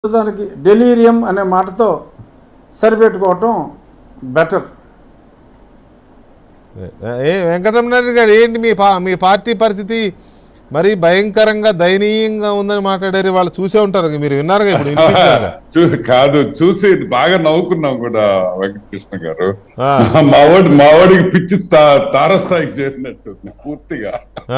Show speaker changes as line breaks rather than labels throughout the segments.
దానికి డెలీరియం అనే మాటతో సరిపెట్టుకోవటం బెటర్.
వెంకటరమణ గారు ఏంటి మీ పార్టీ పరిస్థితి మరి భయంకరంగా దయనీయంగా ఉందని మాట్లాడారు. వాళ్ళు చూసే ఉంటారు, మీరు విన్నారు ఇప్పుడు.
కాదు, చూసి బాగా నవ్వుకున్నాం కూడా వెంకటకృష్ణ గారు. మావాడికి పిచ్చి తారస్థాయికి చేరినట్టు పూర్తిగా.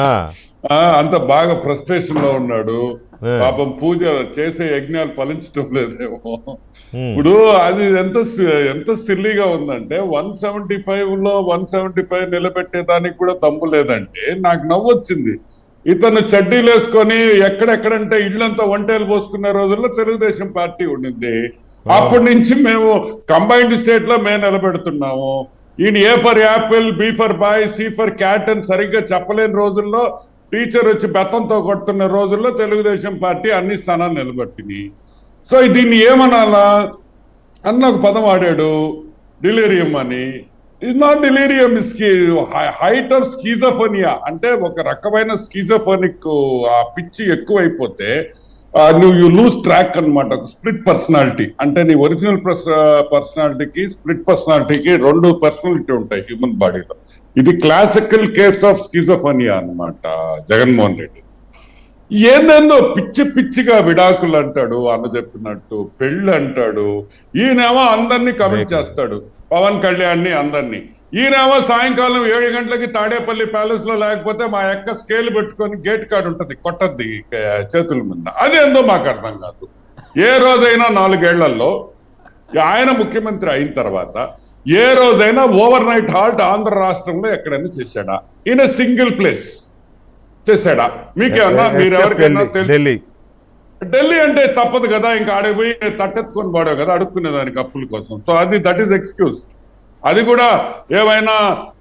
అంత బాగా ఫ్రస్ట్రేషన్ లో ఉన్నాడు. పాపం పూజ చేసే యజ్ఞాలు ఫలించడం లేదేమో. ఇప్పుడు అది ఎంత సిల్లీగా ఉందంటే 175 లో 175 నిలబెట్టేదానికి కూడా దమ్ము లేదంటే నాకు నవ్వు వచ్చింది. ఇతను చడ్డీలు వేసుకొని ఎక్కడెక్కడంటే ఇళ్లంతా వంటలు పోసుకునే రోజుల్లో తెలుగుదేశం పార్టీ ఉండింది. అప్పటి నుంచి మేము కంబైన్డ్ స్టేట్ లో మేము నిలబెడుతున్నాము. ఈయన A for apple, B for boy, C for cat అని సరిగ్గా చెప్పలేని రోజుల్లో, టీచర్ వచ్చి బెత్తంతో కొడుతున్న రోజుల్లో తెలుగుదేశం పార్టీ అన్ని స్థానాలు నిలబెట్టింది. సో దీన్ని ఏమనాలా అన్న ఒక పదం ఆడాడు, డిలీరియం అని. It's not delirium, height of schizophrenia. అంటే ఒక రకమైన స్కీజోఫోనిక్ ఆ పిచ్చి ఎక్కువైపోతే యూ లూజ్ ట్రాక్ అనమాట. స్ప్లిట్ పర్సనాలిటీ అంటే నీ ఒరిజినల్ పర్సనాలిటీకి స్ప్లిట్ పర్సనాలిటీకి రెండు పర్సనాలిటీ ఉంటాయి హ్యూమన్ బాడీలో. ఇది క్లాసికల్ కేస్ ఆఫ్ స్కిజోఫోనియా అన్నమాట జగన్మోహన్ రెడ్డి. ఏదేందో పిచ్చి పిచ్చిగా విడాకులు అంటాడు, అన్న చెప్పినట్టు పెళ్లి అంటాడు. ఈయనేమో అందరినీ కమెంట్ చేస్తాడు, పవన్ కళ్యాణ్ని అందరినీ. ఈయనేమో సాయంకాలం 7 గంటలకి తాడేపల్లి ప్యాలెస్ లో లేకపోతే మా యొక్క స్కేల్ పెట్టుకొని గేట్ కార్డు ఉంటది, కొట్టద్ది చేతుల మీద. అదేందో మాకు అర్థం కాదు. ఏ రోజైనా 4 ఏళ్లలో ఆయన ముఖ్యమంత్రి అయిన తర్వాత ఏ రోజైనా ఓవర్ నైట్ హాల్ట్ ఆంధ్ర రాష్ట్రంలో ఎక్కడైనా చేశాడా? ఇన్ ఎ సింగిల్ ప్లేస్ చేశాడా? మీకేమన్నా మీరు ఎవరికైనా తెలుసు? ఢిల్లీ అంటే తప్పదు కదా, ఇంకా ఆడిపోయి తట్టెత్తుకొని పాడావు కదా అడుక్కునేదానికి అప్పుల కోసం. So that is excuse. అది కూడా ఏమైనా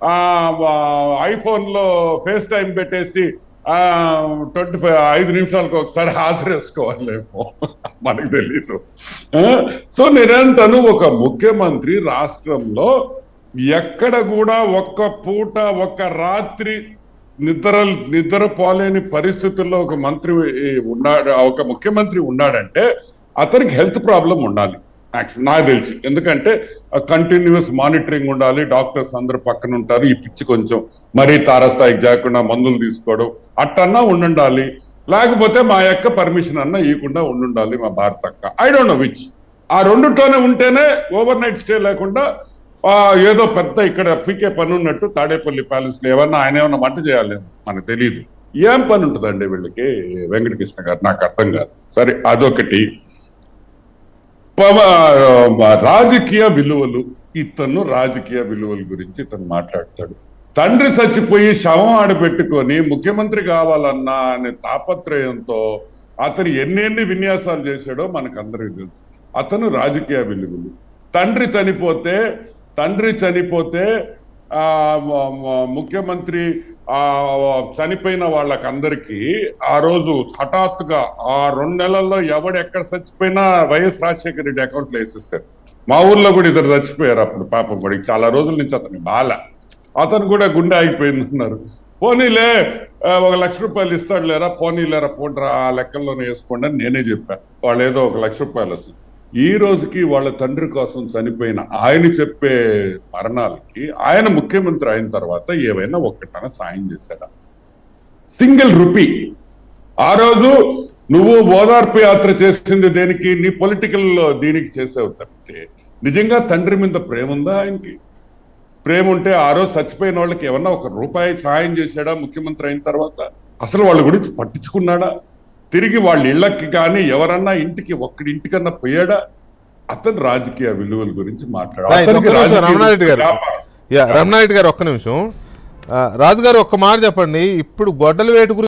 ఐఫోన్ లో ఫేస్ టైం పెట్టేసి 5 నిమిషాలకు ఒకసారి హాజరేసుకోవాలేమో, మనకు తెలీదు. సో నేనంటాను, ఒక ముఖ్యమంత్రి రాష్ట్రంలో ఎక్కడ కూడా ఒక్క పూట ఒక్క రాత్రి నిద్రపోలేని పరిస్థితుల్లో ఒక మంత్రి ఉన్నాడు, ఒక ముఖ్యమంత్రి ఉన్నాడంటే అతనికి హెల్త్ ప్రాబ్లం ఉండాలి నాకు తెలిసి. ఎందుకంటే కంటిన్యూస్ మానిటరింగ్ ఉండాలి, డాక్టర్స్ అందరూ పక్కన ఉంటారు. ఈ పిచ్చి కొంచెం మరీ తారస్థాయికి జాకుండా మందులు తీసుకోవడం అట్టన్నా ఉండాలి. లేకపోతే మా యొక్క పర్మిషన్ అన్నా ఇవ్వకుండా ఉండాలి మా భారత అక్క. I don't know which. ఆ రెండుతోనే ఉంటేనే ఓవర్ నైట్ స్టే లేకుండా ఏదో పెద్ద ఇక్కడ పీకే పని ఉన్నట్టు తాడేపల్లి ప్యాలెస్ లో ఆయన ఏమన్నా వంట చేయాలి మనకు తెలియదు. ఏం పని ఉంటుందండి వీళ్ళకి వెంకటకృష్ణ గారు? నాకు అర్థం కాదు. సరే, అదొకటి. రాజకీయ విలువలు, ఇతను రాజకీయ విలువల గురించి ఇతను మాట్లాడతాడు. తండ్రి చచ్చిపోయి శవం ఆడబెట్టుకొని ముఖ్యమంత్రి కావాలన్నా అనే తాపత్రయంతో అతను ఎన్ని విన్యాసాలు చేశాడో మనకు అందరికీ తెలుసు. అతను రాజకీయ విలువలు. తండ్రి చనిపోతే ముఖ్యమంత్రి చనిపోయిన వాళ్ళకందరికీ ఆ రోజు హఠాత్తుగా 2 నెలల్లో ఎవడెక్కడ చచ్చిపోయినా వైఎస్ రాజశేఖర రెడ్డి అకౌంట్లో వేసేసారు. మా ఊర్లో కూడా ఇద్దరు చచ్చిపోయారు అప్పుడు. పాపం వాడికి చాలా రోజుల నుంచి అతని అతను కూడా గుండె ఆగిపోయిందన్నారు. పోనీలే 1 లక్ష రూపాయలు ఇస్తాడు లేరా, పోనీలేరా పోండ్రా ఆ లెక్కల్లోనే వేసుకోండి అని నేనే చెప్పాను. వాళ్ళు ఏదో 1 లక్ష రూపాయలు వస్తుంది. ఈ రోజుకి వాళ్ళ తండ్రి కోసం చనిపోయిన ఆయన చెప్పే మరణాలకి ఆయన ముఖ్యమంత్రి అయిన తర్వాత ఏవైనా ఒక్కటన సాయం చేశాడా? Single rupee. ఆ రోజు నువ్వు ఓదార్పు యాత్ర చేసింది దేనికి? నీ పొలిటికల్ దీనికి చేసావు తప్పితే నిజంగా తండ్రి మీద ప్రేమ ఉందా? ఆయనకి ప్రేమ ఉంటే ఆ రోజు చచ్చిపోయిన వాళ్ళకి ఏమన్నా 1 రూపాయి సాయం చేశాడా ముఖ్యమంత్రి అయిన తర్వాత? అసలు వాళ్ళ గురించి పట్టించుకున్నాడా? తిరిగి వాళ్ళ ఇళ్లకి కానీ ఎవరన్నా ఇంటికన్నా పోయాడా? అతను రాజకీయ విలువల గురించి మాట్లాడారు.
రమణారెడ్డి గారు ఒక్క నిమిషం. రాజుగారు ఒక్క మాట చెప్పండి. ఇప్పుడు గొడ్డల వేటు